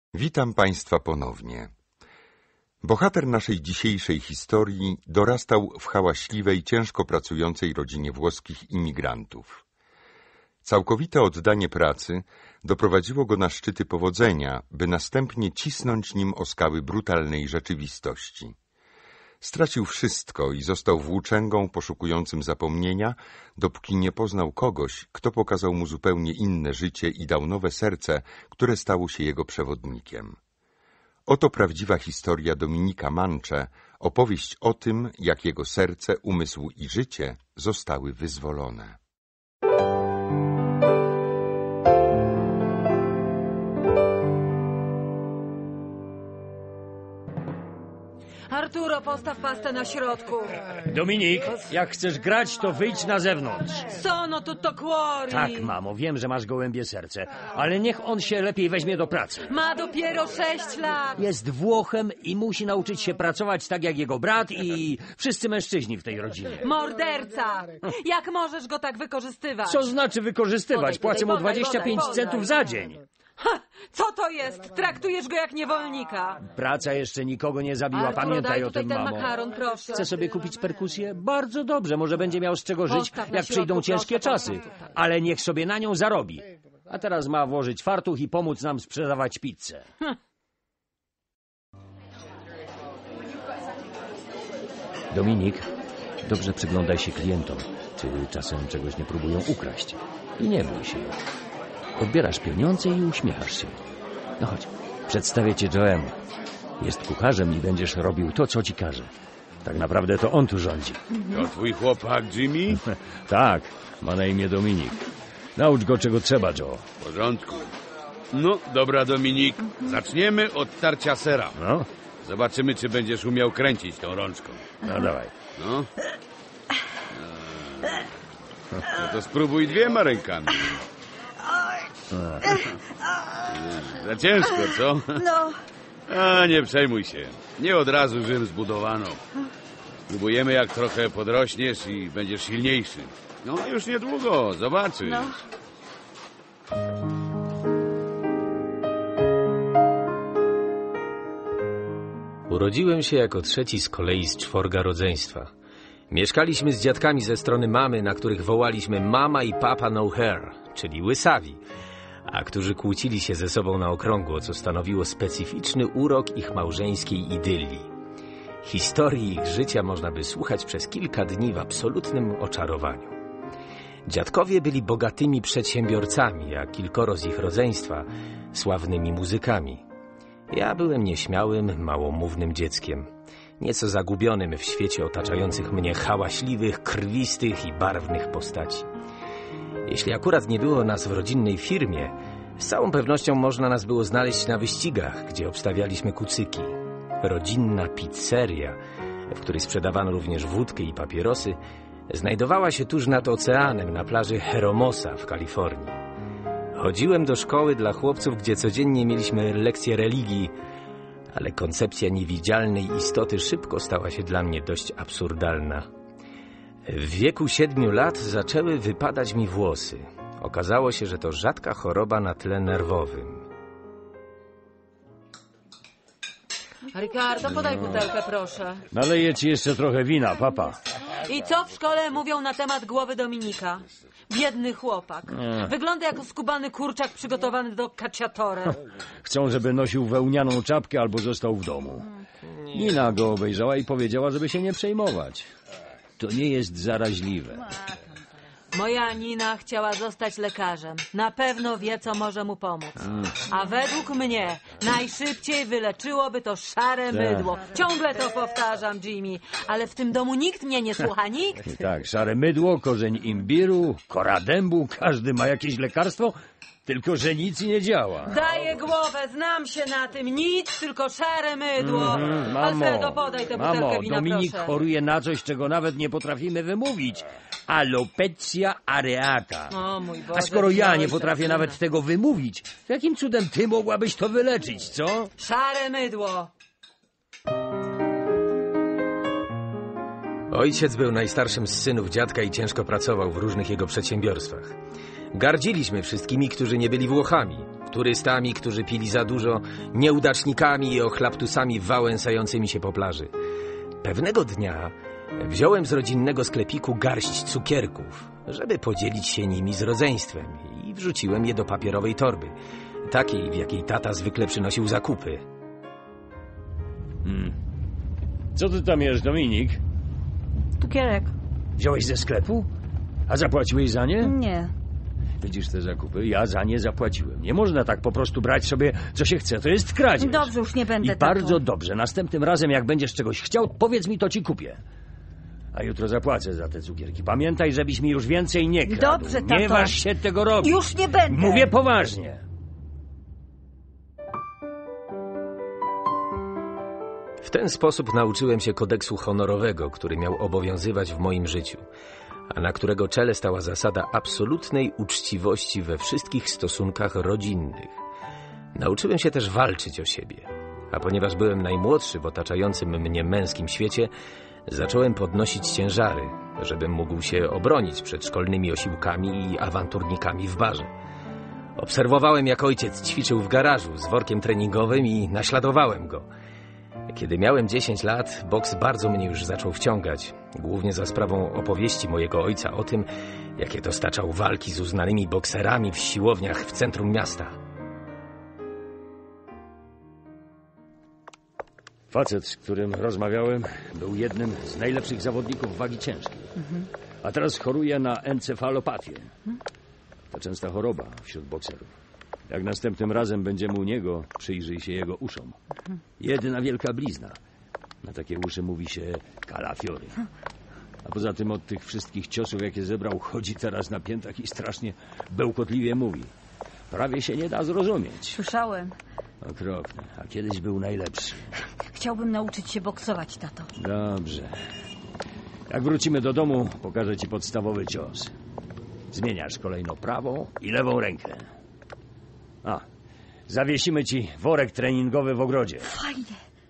Witam Państwa ponownie. Bohater naszej dzisiejszej historii dorastał w hałaśliwej, ciężko pracującej rodzinie włoskich imigrantów. Całkowite oddanie pracy doprowadziło go na szczyty powodzenia, by następnie cisnąć nim o skały brutalnej rzeczywistości. Stracił wszystko i został włóczęgą poszukującym zapomnienia, dopóki nie poznał kogoś, kto pokazał mu zupełnie inne życie i dał nowe serce, które stało się jego przewodnikiem. Oto prawdziwa historia Dominika Mancze, opowieść o tym, jak jego serce, umysł i życie zostały wyzwolone. Arturo, postaw pastę na środku. Dominik, jak chcesz grać, to wyjdź na zewnątrz. Sono tutto cuori. Tak, mamo, wiem, że masz gołębie serce, ale niech on się lepiej weźmie do pracy. Ma dopiero 6 lat. Jest Włochem i musi nauczyć się pracować tak jak jego brat i wszyscy mężczyźni w tej rodzinie. Morderca! Jak możesz go tak wykorzystywać? Co znaczy wykorzystywać? Płacę mu 25 centów za dzień. Ha, co to jest? Traktujesz go jak niewolnika. Praca jeszcze nikogo nie zabiła, Arturo, pamiętaj daj o tutaj tym, ten mamo. makaron, proszę. Chce sobie kupić perkusję? Bardzo dobrze, może będzie miał z czego żyć, Postaw na jak przyjdą środku, ciężkie proszę, czasy. tutaj. Ale niech sobie na nią zarobi. A teraz ma włożyć fartuch i pomóc nam sprzedawać pizzę. Dominik, dobrze przyglądaj się klientom, czy czasem czegoś nie próbują ukraść. I nie bój się. Odbierasz pieniądze i uśmiechasz się. No chodź, przedstawię cię Joemu. Jest kucharzem i będziesz robił to, co ci każe. Tak naprawdę to on tu rządzi. To twój chłopak Jimmy? Tak, ma na imię Dominik. Naucz go, czego trzeba, Joe. W porządku. No, dobra, Dominik. Zaczniemy od tarcia sera. No, Zobaczymy, czy będziesz umiał kręcić tą rączką. no dawaj. No. No to spróbuj 2 rękami. Za ciężko, co? No, A, nie przejmuj się. Nie od razu Rzym zbudowano. Spróbujemy, jak trochę podrośniesz i będziesz silniejszy. No, już niedługo, zobaczysz. no. Urodziłem się jako trzeci z kolei z 4 rodzeństwa. Mieszkaliśmy z dziadkami ze strony mamy, na których wołaliśmy mama i papa no hair, czyli łysawi, a którzy kłócili się ze sobą na okrągło, co stanowiło specyficzny urok ich małżeńskiej idylii. Historii ich życia można by słuchać przez kilka dni w absolutnym oczarowaniu. Dziadkowie byli bogatymi przedsiębiorcami, a kilkoro z ich rodzeństwa sławnymi muzykami. Ja byłem nieśmiałym, małomównym dzieckiem, nieco zagubionym w świecie otaczających mnie hałaśliwych, krwistych i barwnych postaci. Jeśli akurat nie było nas w rodzinnej firmie, z całą pewnością można nas było znaleźć na wyścigach, gdzie obstawialiśmy kucyki. Rodzinna pizzeria, w której sprzedawano również wódkę i papierosy, znajdowała się tuż nad oceanem na plaży Hermosa w Kalifornii. Chodziłem do szkoły dla chłopców, gdzie codziennie mieliśmy lekcje religii, ale koncepcja niewidzialnej istoty szybko stała się dla mnie dość absurdalna. W wieku 7 lat zaczęły wypadać mi włosy. Okazało się, że to rzadka choroba na tle nerwowym. Ricardo, podaj butelkę, proszę. Naleję ci jeszcze trochę wina, papa. I co w szkole mówią na temat głowy Dominika? Biedny chłopak. Wygląda jako skubany kurczak przygotowany do cacciatore. Chcą, żeby nosił wełnianą czapkę albo został w domu. Nina go obejrzała i powiedziała, żeby się nie przejmować. To nie jest zaraźliwe. Moja Nina chciała zostać lekarzem. Na pewno wie, co może mu pomóc. A według mnie najszybciej wyleczyłoby to szare mydło. Ciągle to powtarzam, Jimmy. Ale w tym domu nikt mnie nie słucha, nikt. Tak, szare mydło, korzeń imbiru, kora dębu, każdy ma jakieś lekarstwo, tylko że nic nie działa. Daję głowę, znam się na tym. Nic, tylko szare mydło. Alfredo, podaj tę butelkę wina, Dominik proszę. choruje na coś, czego nawet nie potrafimy wymówić. Alopecia areata. O mój Boże, A skoro ja nie wziąłeś potrafię tak nawet tego wymówić, to jakim cudem ty mogłabyś to wyleczyć, co? Szare mydło. Ojciec był najstarszym z synów dziadka i ciężko pracował w różnych jego przedsiębiorstwach. Gardziliśmy wszystkimi, którzy nie byli Włochami. turystami, którzy pili za dużo, nieudacznikami i ochlaptusami wałęsającymi się po plaży. Pewnego dnia wziąłem z rodzinnego sklepiku garść cukierków, żeby podzielić się nimi z rodzeństwem i wrzuciłem je do papierowej torby, takiej, w jakiej tata zwykle przynosił zakupy. Co ty tam jesz, Dominik? Cukierek. Wziąłeś ze sklepu? A zapłaciłeś za nie? Nie. Widzisz te zakupy? Ja za nie zapłaciłem. Nie można tak po prostu brać sobie, co się chce. To jest kradzież. Dobrze, już nie będę I bardzo dobrze. Następnym razem, jak będziesz czegoś chciał, powiedz mi, to ci kupię. A jutro zapłacę za te cukierki. Pamiętaj, żebyś mi już więcej nie kradł. Dobrze, tato. Nie waż się tego robić. Już nie będę. Mówię poważnie. W ten sposób nauczyłem się kodeksu honorowego, który miał obowiązywać w moim życiu, a na którego czele stała zasada absolutnej uczciwości we wszystkich stosunkach rodzinnych. Nauczyłem się też walczyć o siebie, a ponieważ byłem najmłodszy w otaczającym mnie męskim świecie, zacząłem podnosić ciężary, żebym mógł się obronić przed szkolnymi osiłkami i awanturnikami w barze. Obserwowałem, jak ojciec ćwiczył w garażu z workiem treningowym i naśladowałem go. Kiedy miałem 10 lat, boks bardzo mnie już zaczął wciągać, głównie za sprawą opowieści mojego ojca o tym, jakie to staczał walki z uznanymi bokserami w siłowniach w centrum miasta. Facet, z którym rozmawiałem, był jednym z najlepszych zawodników wagi ciężkiej. A teraz choruje na encefalopatię. To częsta choroba wśród bokserów. Jak następnym razem będziemy u niego, przyjrzyj się jego uszom. Jedna wielka blizna. Na takie uszy mówi się calafiory. A poza tym od tych wszystkich ciosów, jakie zebrał, chodzi teraz na piętach i strasznie bełkotliwie mówi. Prawie się nie da zrozumieć. Słyszałem. Okropne. A kiedyś był najlepszy. Chciałbym nauczyć się boksować, tato. Dobrze. Jak wrócimy do domu, pokażę ci podstawowy cios. Zmieniasz kolejno prawą i lewą rękę. A, zawiesimy ci worek treningowy w ogrodzie. Fajnie.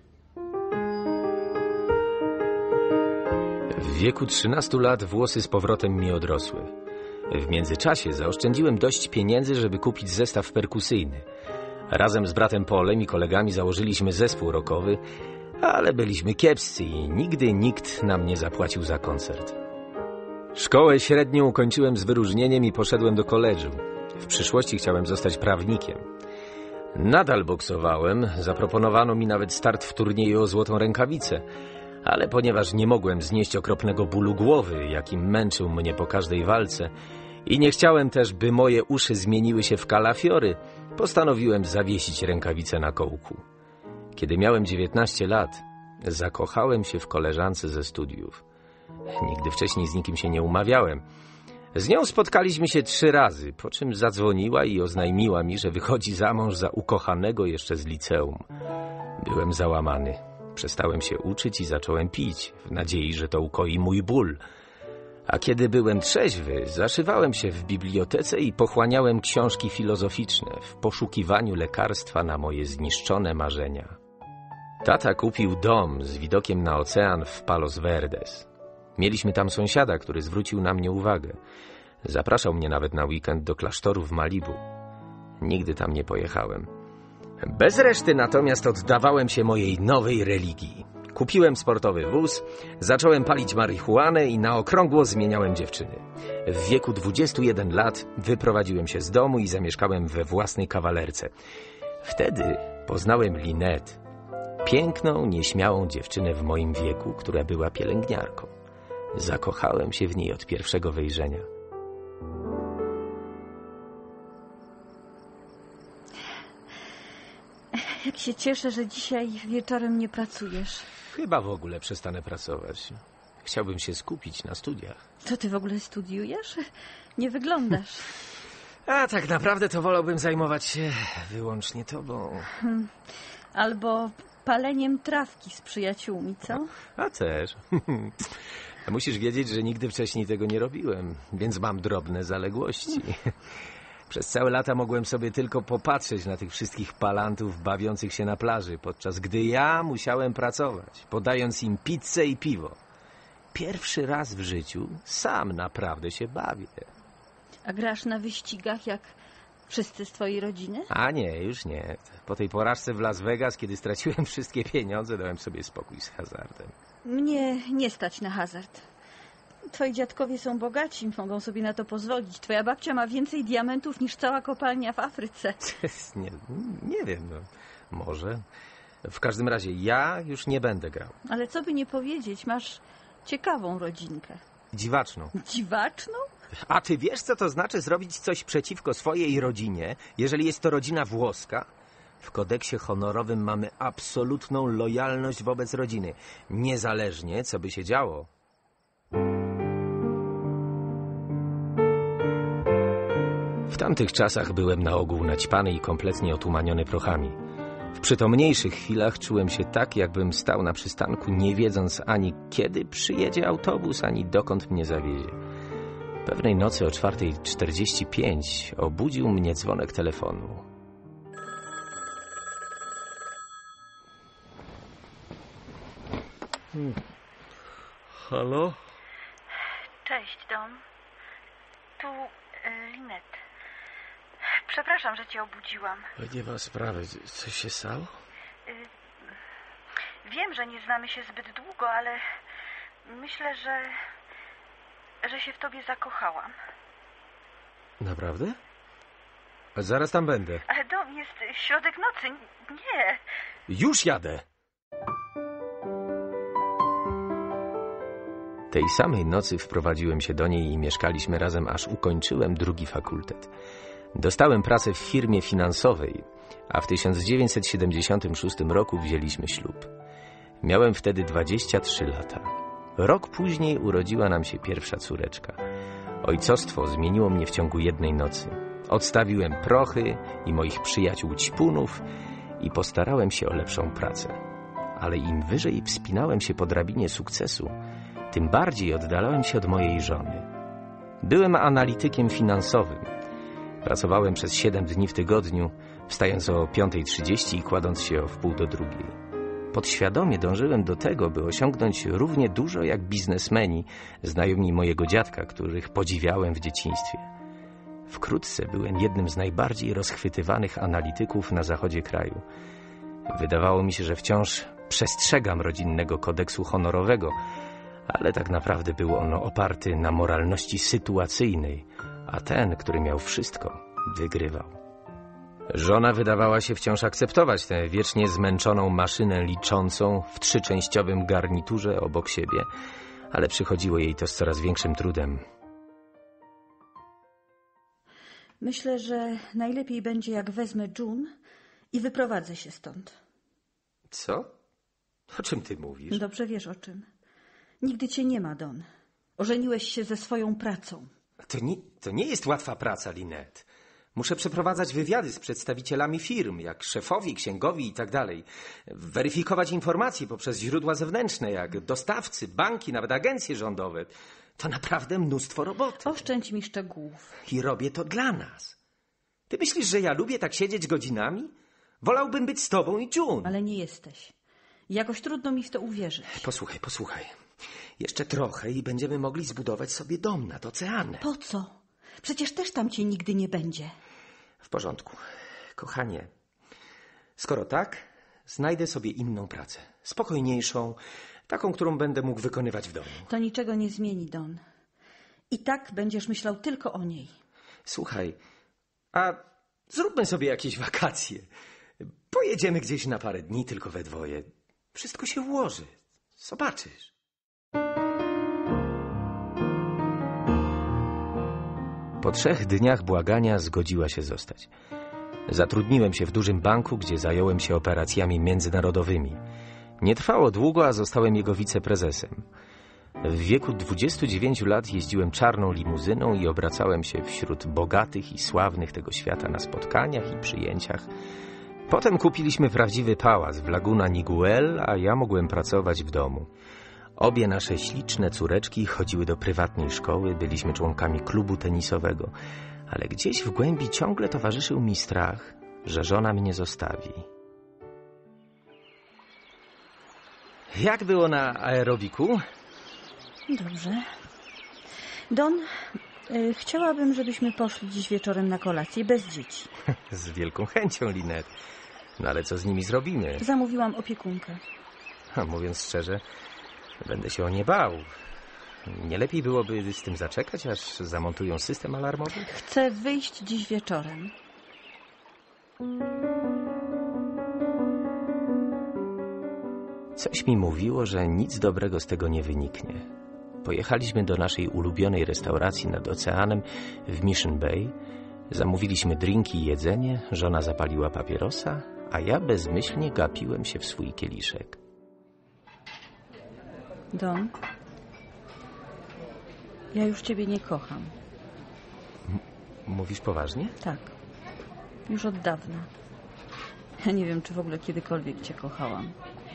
W wieku 13 lat włosy z powrotem mi odrosły. W międzyczasie zaoszczędziłem dość pieniędzy, żeby kupić zestaw perkusyjny. Razem z bratem Polem i kolegami założyliśmy zespół rockowy, ale byliśmy kiepscy i nigdy nikt nam nie zapłacił za koncert. Szkołę średnią ukończyłem z wyróżnieniem i poszedłem do koledżu. W przyszłości chciałem zostać prawnikiem. Nadal boksowałem, zaproponowano mi nawet start w turnieju o złotą rękawicę, ale ponieważ nie mogłem znieść okropnego bólu głowy, jakim męczył mnie po każdej walce, i nie chciałem też, by moje uszy zmieniły się w kalafiory, postanowiłem zawiesić rękawicę na kołku. Kiedy miałem 19 lat, zakochałem się w koleżance ze studiów. Nigdy wcześniej z nikim się nie umawiałem. Z nią spotkaliśmy się 3 razy, po czym zadzwoniła i oznajmiła mi, że wychodzi za mąż za ukochanego jeszcze z liceum. Byłem załamany. Przestałem się uczyć i zacząłem pić, w nadziei, że to ukoi mój ból. A kiedy byłem trzeźwy, zaszywałem się w bibliotece i pochłaniałem książki filozoficzne w poszukiwaniu lekarstwa na moje zniszczone marzenia. Tata kupił dom z widokiem na ocean w Palos Verdes. Mieliśmy tam sąsiada, który zwrócił na mnie uwagę. Zapraszał mnie nawet na weekend do klasztoru w Malibu. Nigdy tam nie pojechałem. Bez reszty natomiast oddawałem się mojej nowej religii. Kupiłem sportowy wóz, zacząłem palić marihuanę i na okrągło zmieniałem dziewczyny. W wieku 21 lat wyprowadziłem się z domu i zamieszkałem we własnej kawalerce. Wtedy poznałem Lynette, piękną, nieśmiałą dziewczynę w moim wieku, która była pielęgniarką. Zakochałem się w niej od pierwszego wejrzenia. Jak się cieszę, że dzisiaj wieczorem nie pracujesz. Chyba w ogóle przestanę pracować. Chciałbym się skupić na studiach. Co ty w ogóle studiujesz? Nie wyglądasz. A tak naprawdę to wolałbym zajmować się wyłącznie tobą. Albo paleniem trawki z przyjaciółmi, co? A też. Musisz wiedzieć, że nigdy wcześniej tego nie robiłem, więc mam drobne zaległości. Przez całe lata mogłem sobie tylko popatrzeć na tych wszystkich palantów bawiących się na plaży, podczas gdy ja musiałem pracować, podając im pizzę i piwo. Pierwszy raz w życiu sam naprawdę się bawię. A grasz na wyścigach jak Wszyscy z twojej rodziny? A nie, już nie. Po tej porażce w Las Vegas, kiedy straciłem wszystkie pieniądze, dałem sobie spokój z hazardem. Mnie nie stać na hazard. Twoi dziadkowie są bogaci, mogą sobie na to pozwolić. Twoja babcia ma więcej diamentów niż cała kopalnia w Afryce. Nie wiem, no. Może. W każdym razie ja już nie będę grał. Ale co by nie powiedzieć, masz ciekawą rodzinkę. Dziwaczną. Dziwaczną? A ty wiesz, co to znaczy zrobić coś przeciwko swojej rodzinie, jeżeli jest to rodzina włoska? W kodeksie honorowym mamy absolutną lojalność wobec rodziny, niezależnie co by się działo. W tamtych czasach byłem na ogół naćpany i kompletnie otumaniony prochami. W przytomniejszych chwilach czułem się tak, jakbym stał na przystanku, nie wiedząc ani kiedy przyjedzie autobus, ani dokąd mnie zawiezie. Pewnej nocy o 4:45 obudził mnie dzwonek telefonu. Halo? Cześć, Don. Tu Linet. Przepraszam, że cię obudziłam. Nie ma sprawy. Coś się stało? Wiem, że nie znamy się zbyt długo, ale myślę, że się w tobie zakochałam. Naprawdę? Zaraz tam będę. Ale Don, jest środek nocy. Nie. Już jadę! Tej samej nocy wprowadziłem się do niej i mieszkaliśmy razem, aż ukończyłem drugi fakultet. Dostałem pracę w firmie finansowej, a w 1976 roku wzięliśmy ślub. Miałem wtedy 23 lata. Rok później urodziła nam się pierwsza córeczka. Ojcostwo zmieniło mnie w ciągu jednej nocy. Odstawiłem prochy i moich przyjaciół ćpunów i postarałem się o lepszą pracę. Ale im wyżej wspinałem się po drabinie sukcesu, tym bardziej oddalałem się od mojej żony. Byłem analitykiem finansowym. Pracowałem przez 7 dni w tygodniu, wstając o 5:30 i kładąc się o 1:30. Podświadomie dążyłem do tego, by osiągnąć równie dużo jak biznesmeni, znajomi mojego dziadka, których podziwiałem w dzieciństwie. Wkrótce byłem jednym z najbardziej rozchwytywanych analityków na zachodzie kraju. Wydawało mi się, że wciąż przestrzegam rodzinnego kodeksu honorowego, ale tak naprawdę był on oparty na moralności sytuacyjnej, a ten, który miał wszystko, wygrywał. Żona wydawała się wciąż akceptować tę wiecznie zmęczoną maszynę liczącą w 3-częściowym garniturze obok siebie, ale przychodziło jej to z coraz większym trudem. Myślę, że najlepiej będzie, jak wezmę June i wyprowadzę się stąd. Co? O czym ty mówisz? Dobrze wiesz o czym. Nigdy cię nie ma, Don. Ożeniłeś się ze swoją pracą. To nie jest łatwa praca, Linet. Muszę przeprowadzać wywiady z przedstawicielami firm, jak szefowi, księgowi i tak dalej. Weryfikować informacje poprzez źródła zewnętrzne, jak dostawcy, banki, nawet agencje rządowe. To naprawdę mnóstwo roboty. Oszczędź mi szczegółów. I robię to dla nas. Ty myślisz, że ja lubię tak siedzieć godzinami? Wolałbym być z tobą i June. Ale nie jesteś. Jakoś trudno mi w to uwierzyć. Posłuchaj. Jeszcze trochę i będziemy mogli zbudować sobie dom nad oceanem. Po co? Przecież też tam cię nigdy nie będzie. W porządku. Kochanie, skoro tak, znajdę sobie inną pracę. Spokojniejszą, taką, którą będę mógł wykonywać w domu. To niczego nie zmieni, Don. I tak będziesz myślał tylko o niej. Słuchaj, a zróbmy sobie jakieś wakacje. Pojedziemy gdzieś na parę dni tylko we dwoje. Wszystko się ułoży. Zobaczysz. Po 3 dniach błagania zgodziła się zostać. Zatrudniłem się w dużym banku, gdzie zająłem się operacjami międzynarodowymi. Nie trwało długo, a zostałem jego wiceprezesem. W wieku 29 lat jeździłem czarną limuzyną i obracałem się wśród bogatych i sławnych tego świata na spotkaniach i przyjęciach. Potem kupiliśmy prawdziwy pałac w Laguna Niguel, a ja mogłem pracować w domu. Obie nasze śliczne córeczki chodziły do prywatnej szkoły, byliśmy członkami klubu tenisowego, ale gdzieś w głębi ciągle towarzyszył mi strach, że żona mnie zostawi. Jak było na aerobiku? Dobrze. Don, Chciałabym, żebyśmy poszli dziś wieczorem na kolację bez dzieci. Z wielką chęcią, Linet. No ale co z nimi zrobimy? Zamówiłam opiekunkę. A mówiąc szczerze, będę się o nie bał. Nie lepiej byłoby z tym zaczekać, aż zamontują system alarmowy? Chcę wyjść dziś wieczorem. Coś mi mówiło, że nic dobrego z tego nie wyniknie. Pojechaliśmy do naszej ulubionej restauracji nad oceanem w Mission Bay. Zamówiliśmy drinki i jedzenie, żona zapaliła papierosa, a ja bezmyślnie gapiłem się w swój kieliszek. Don, ja już ciebie nie kocham. Mówisz poważnie? Tak, już od dawna. Ja nie wiem, czy w ogóle kiedykolwiek cię kochałam.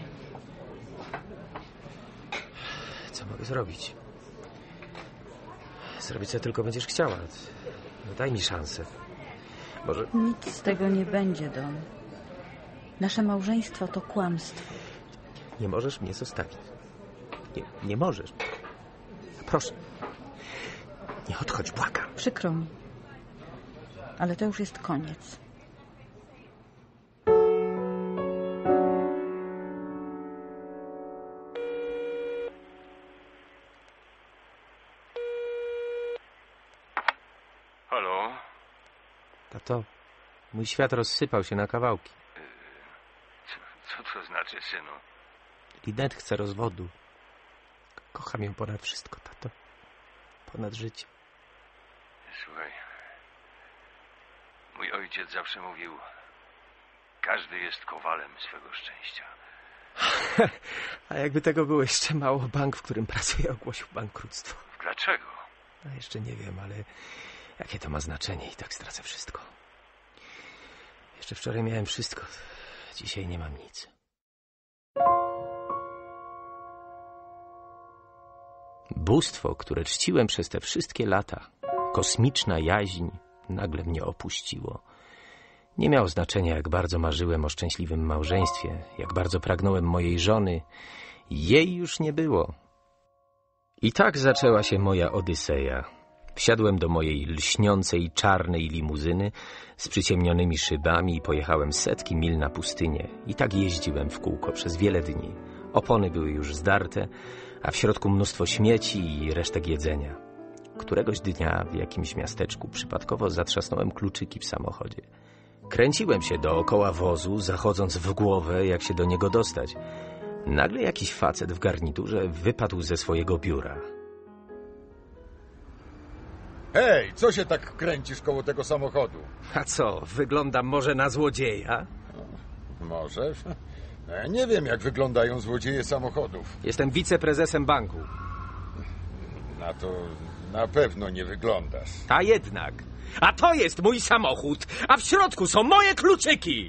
Co mogę zrobić? Zrobić, co tylko będziesz chciała. No daj mi szansę. Może... Nic z tego nie będzie, Don. Nasze małżeństwo to kłamstwo. Nie możesz mnie zostawić. Nie możesz. Proszę. Nie odchodź, błagam. Przykro mi. Ale to już jest koniec. Halo? Tato, mój świat rozsypał się na kawałki. Co to znaczy, synu? Linet chce rozwodu. Kocham ją ponad wszystko, tato. Ponad życie. Słuchaj, mój ojciec zawsze mówił, każdy jest kowalem swego szczęścia. A jakby tego było jeszcze mało, bank, w którym pracuję, ogłosił bankructwo. Dlaczego? No jeszcze nie wiem, ale jakie to ma znaczenie i tak stracę wszystko. Jeszcze wczoraj miałem wszystko, dzisiaj nie mam nic. Bóstwo, które czciłem przez te wszystkie lata, kosmiczna jaźń, nagle mnie opuściło. Nie miało znaczenia, jak bardzo marzyłem o szczęśliwym małżeństwie, jak bardzo pragnąłem mojej żony. Jej już nie było. I tak zaczęła się moja odyseja. Wsiadłem do mojej lśniącej, czarnej limuzyny z przyciemnionymi szybami i pojechałem setki mil na pustynię. I tak jeździłem w kółko przez wiele dni. Opony były już zdarte, a w środku mnóstwo śmieci i resztek jedzenia. Któregoś dnia w jakimś miasteczku przypadkowo zatrzasnąłem kluczyki w samochodzie. Kręciłem się dookoła wozu, zachodząc w głowę, jak się do niego dostać. Nagle jakiś facet w garniturze wypadł ze swojego biura. Hej, co się tak kręcisz koło tego samochodu? A co, wyglądam może na złodzieja? Może? Ja nie wiem, jak wyglądają złodzieje samochodów. Jestem wiceprezesem banku. Na to na pewno nie wyglądasz. A jednak. A to jest mój samochód, a w środku są moje kluczyki!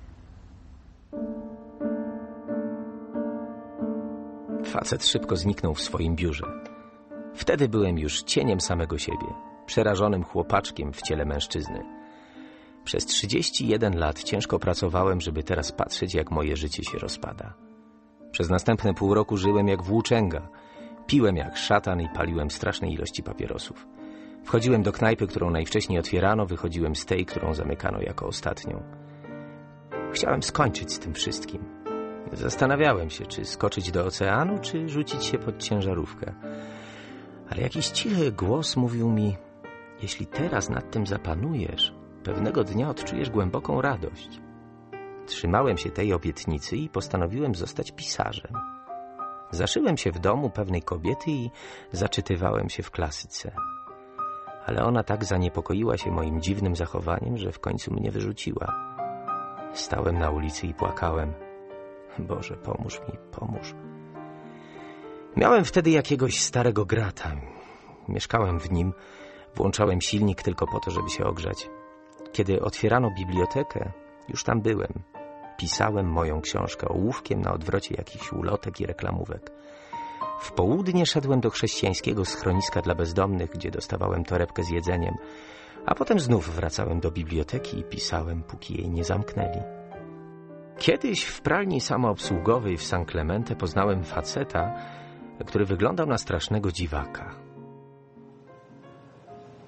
Facet szybko zniknął w swoim biurze. Wtedy byłem już cieniem samego siebie, przerażonym chłopaczkiem w ciele mężczyzny. Przez 31 lat ciężko pracowałem, żeby teraz patrzeć, jak moje życie się rozpada. Przez następne pół roku żyłem jak włóczęga. Piłem jak szatan i paliłem straszne ilości papierosów. Wchodziłem do knajpy, którą najwcześniej otwierano, wychodziłem z tej, którą zamykano jako ostatnią. Chciałem skończyć z tym wszystkim. Zastanawiałem się, czy skoczyć do oceanu, czy rzucić się pod ciężarówkę. Ale jakiś cichy głos mówił mi, jeśli teraz nad tym zapanujesz, pewnego dnia odczujesz głęboką radość. Trzymałem się tej obietnicy i postanowiłem zostać pisarzem. Zaszyłem się w domu pewnej kobiety i zaczytywałem się w klasyce. Ale ona tak zaniepokoiła się moim dziwnym zachowaniem, że w końcu mnie wyrzuciła. Stałem na ulicy i płakałem. Boże, pomóż mi, pomóż. Miałem wtedy jakiegoś starego grata. Mieszkałem w nim, włączałem silnik tylko po to, żeby się ogrzać. Kiedy otwierano bibliotekę, już tam byłem. Pisałem moją książkę ołówkiem na odwrocie jakichś ulotek i reklamówek. W południe szedłem do chrześcijańskiego schroniska dla bezdomnych, gdzie dostawałem torebkę z jedzeniem, a potem znów wracałem do biblioteki i pisałem, póki jej nie zamknęli. Kiedyś w pralni samoobsługowej w San Clemente poznałem faceta, który wyglądał na strasznego dziwaka.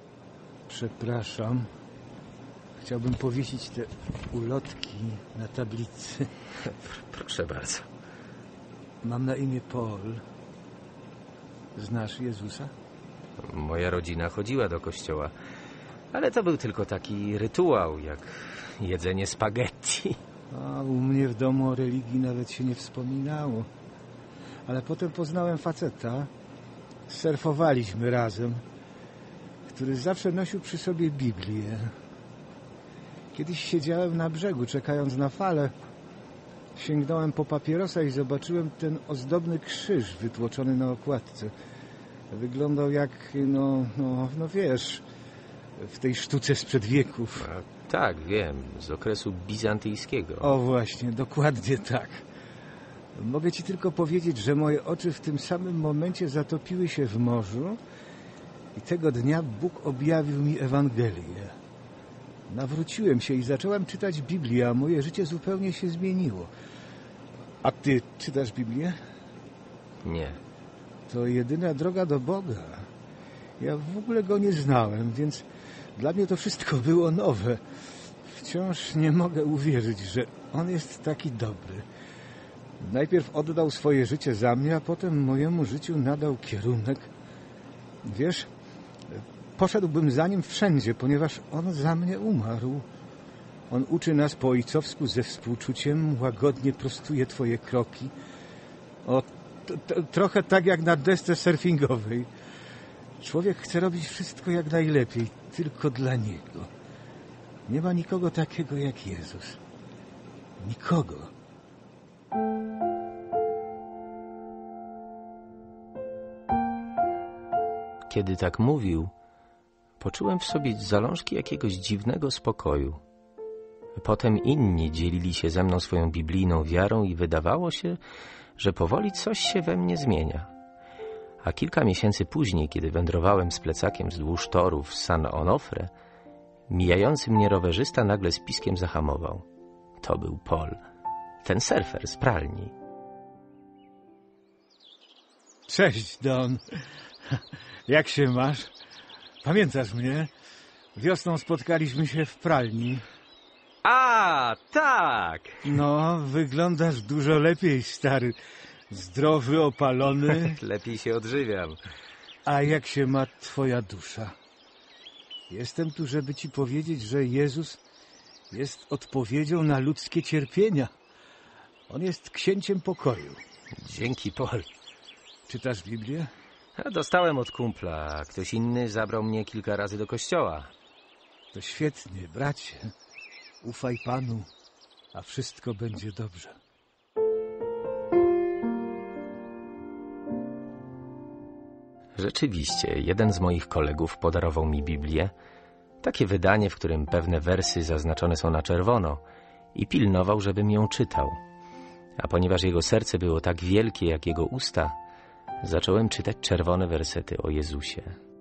Przepraszam. Chciałbym powiesić te ulotki na tablicy. Proszę bardzo. Mam na imię Paul. Znasz Jezusa? Moja rodzina chodziła do kościoła, ale to był tylko taki rytuał, jak jedzenie spaghetti. A u mnie w domu o religii nawet się nie wspominało. Ale potem poznałem faceta. Surfowaliśmy razem, który zawsze nosił przy sobie Biblię. Kiedyś siedziałem na brzegu, czekając na falę. Sięgnąłem po papierosa i zobaczyłem ten ozdobny krzyż wytłoczony na okładce. Wyglądał jak, no wiesz, w tej sztuce sprzed wieków. Tak, wiem, z okresu bizantyjskiego. O właśnie, dokładnie tak. Mogę ci tylko powiedzieć, że moje oczy w tym samym momencie zatopiły się w morzu i tego dnia Bóg objawił mi Ewangelię. Nawróciłem się i zacząłem czytać Biblię, a moje życie zupełnie się zmieniło. A ty czytasz Biblię? Nie. To jedyna droga do Boga. Ja w ogóle Go nie znałem, więc dla mnie to wszystko było nowe. Wciąż nie mogę uwierzyć, że On jest taki dobry. Najpierw oddał swoje życie za mnie, a potem mojemu życiu nadał kierunek. Wiesz, poszedłbym za Nim wszędzie, ponieważ On za mnie umarł. On uczy nas po ojcowsku ze współczuciem, łagodnie prostuje twoje kroki. Trochę tak jak na desce surfingowej. Człowiek chce robić wszystko jak najlepiej, tylko dla Niego. Nie ma nikogo takiego jak Jezus. Nikogo. Kiedy tak mówił, poczułem w sobie zalążki jakiegoś dziwnego spokoju. Potem inni dzielili się ze mną swoją biblijną wiarą i wydawało się, że powoli coś się we mnie zmienia. A kilka miesięcy później, kiedy wędrowałem z plecakiem wzdłuż torów San Onofre, mijający mnie rowerzysta nagle z piskiem zahamował. To był Paul, ten surfer z pralni. Cześć, Don. Jak się masz? Pamiętasz mnie? Wiosną spotkaliśmy się w pralni. A, tak! No, wyglądasz dużo lepiej, stary. Zdrowy, opalony. Lepiej się odżywiam. A jak się ma twoja dusza? Jestem tu, żeby ci powiedzieć, że Jezus jest odpowiedzią na ludzkie cierpienia. On jest księciem pokoju. Dzięki, Paul. Czytasz Biblię? Dostałem od kumpla, a ktoś inny zabrał mnie kilka razy do kościoła. To świetnie, bracie. Ufaj Panu, a wszystko będzie dobrze. Rzeczywiście, jeden z moich kolegów podarował mi Biblię, takie wydanie, w którym pewne wersy zaznaczone są na czerwono, i pilnował, żebym ją czytał. A ponieważ jego serce było tak wielkie jak jego usta, zacząłem czytać czerwone wersety o Jezusie.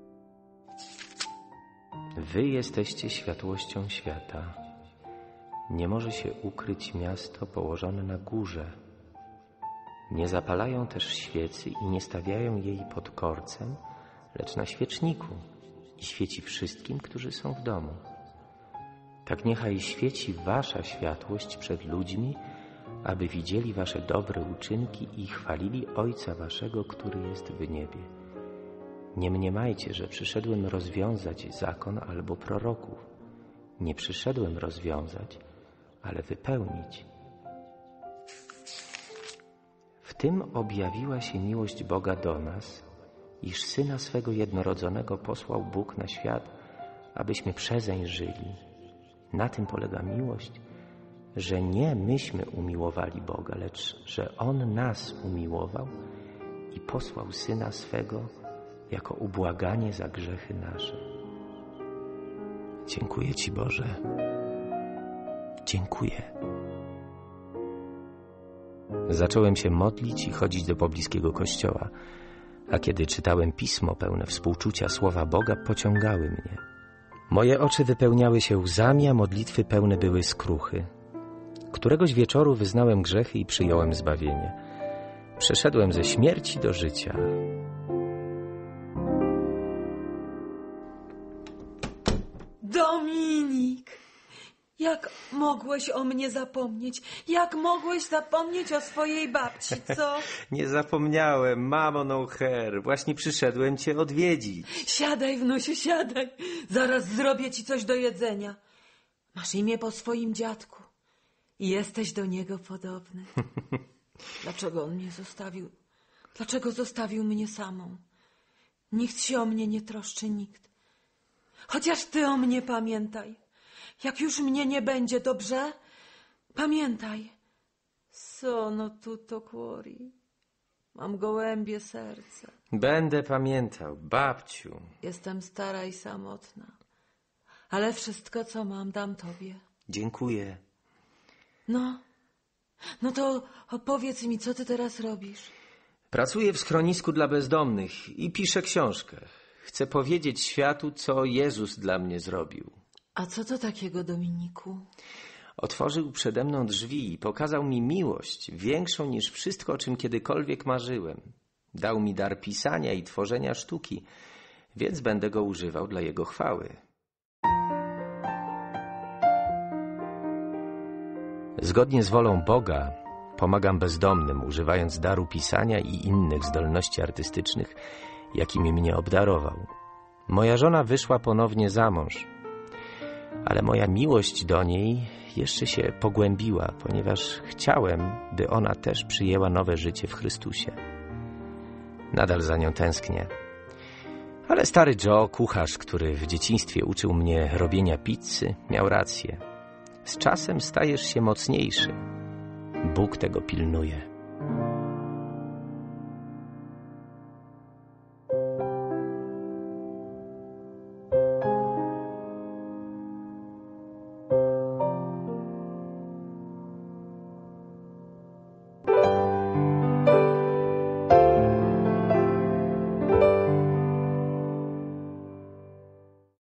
Wy jesteście światłością świata. Nie może się ukryć miasto położone na górze. Nie zapalają też świecy i nie stawiają jej pod korcem, lecz na świeczniku i świeci wszystkim, którzy są w domu. Tak niechaj świeci wasza światłość przed ludźmi, aby widzieli wasze dobre uczynki i chwalili Ojca waszego, który jest w niebie. Nie mniemajcie, że przyszedłem rozwiązać zakon albo proroków. Nie przyszedłem rozwiązać, ale wypełnić. W tym objawiła się miłość Boga do nas, iż Syna swego jednorodzonego posłał Bóg na świat, abyśmy przezeń żyli. Na tym polega miłość, że nie myśmy umiłowali Boga, lecz że On nas umiłował i posłał Syna swego jako ubłaganie za grzechy nasze. Dziękuję Ci, Boże. Dziękuję. Zacząłem się modlić i chodzić do pobliskiego kościoła, a kiedy czytałem pismo pełne współczucia słowa Boga, pociągały mnie. Moje oczy wypełniały się łzami, a modlitwy pełne były skruchy. Któregoś wieczoru wyznałem grzechy i przyjąłem zbawienie. Przeszedłem ze śmierci do życia. Jak mogłeś o mnie zapomnieć? Jak mogłeś zapomnieć o swojej babci, co? Nie zapomniałem, mamo No Hair. Właśnie przyszedłem cię odwiedzić. Siadaj, wnusiu, siadaj. Zaraz zrobię ci coś do jedzenia. Masz imię po swoim dziadku i jesteś do niego podobny. Dlaczego on mnie zostawił? Dlaczego zostawił mnie samą? Nikt się o mnie nie troszczy, nikt. Chociaż ty o mnie pamiętaj. Jak już mnie nie będzie, dobrze? Pamiętaj. Sono tutto cuori. Mam gołębie serce. Będę pamiętał, babciu. Jestem stara i samotna. Ale wszystko, co mam, dam tobie. Dziękuję. No to powiedz mi, co ty teraz robisz? Pracuję w schronisku dla bezdomnych i piszę książkę. Chcę powiedzieć światu, co Jezus dla mnie zrobił. A co to takiego, Dominiku? Otworzył przede mną drzwi i pokazał mi miłość, większą niż wszystko, o czym kiedykolwiek marzyłem. Dał mi dar pisania i tworzenia sztuki, więc będę go używał dla Jego chwały. Zgodnie z wolą Boga pomagam bezdomnym, używając daru pisania i innych zdolności artystycznych, jakimi mnie obdarował. Moja żona wyszła ponownie za mąż, ale moja miłość do niej jeszcze się pogłębiła, ponieważ chciałem, by ona też przyjęła nowe życie w Chrystusie. Nadal za nią tęsknię. Ale stary Joe, kucharz, który w dzieciństwie uczył mnie robienia pizzy, miał rację. Z czasem stajesz się mocniejszy. Bóg tego pilnuje.